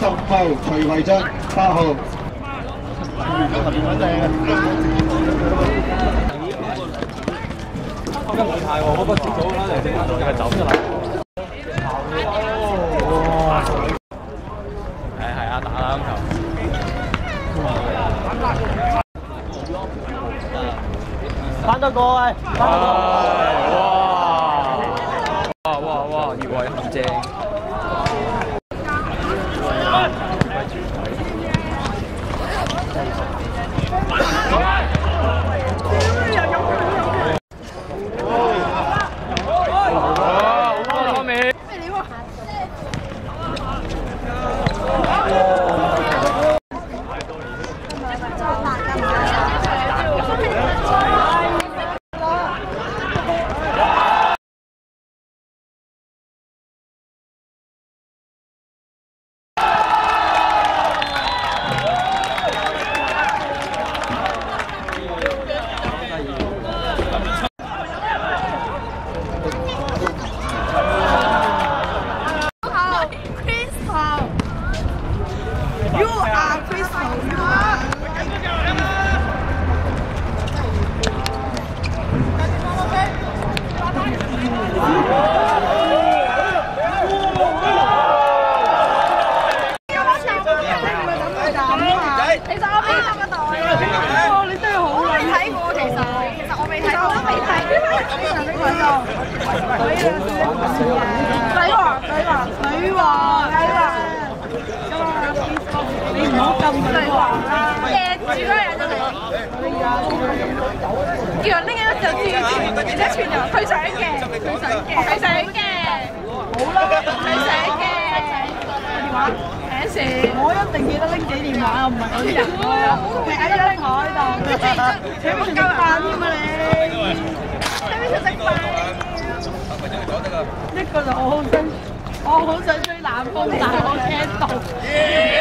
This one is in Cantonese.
號徐維俊8號。 今日冇太喎，我不接到啦，嚟整翻嚟走咗啦。係啊，打啦咁球。翻多個喂！哇！越位陷阱。 你唔好咁女王啦，掟住嗰人就嚟，叫人拎起就知，而且全人佢想嘅，好啦，佢想嘅，電話請示，我一定記得拎起電話，我唔係嗰啲人咯，你喺張台度，請邊食飯添啊你，請邊食飯，一個就我好想追南風，但係我驚到。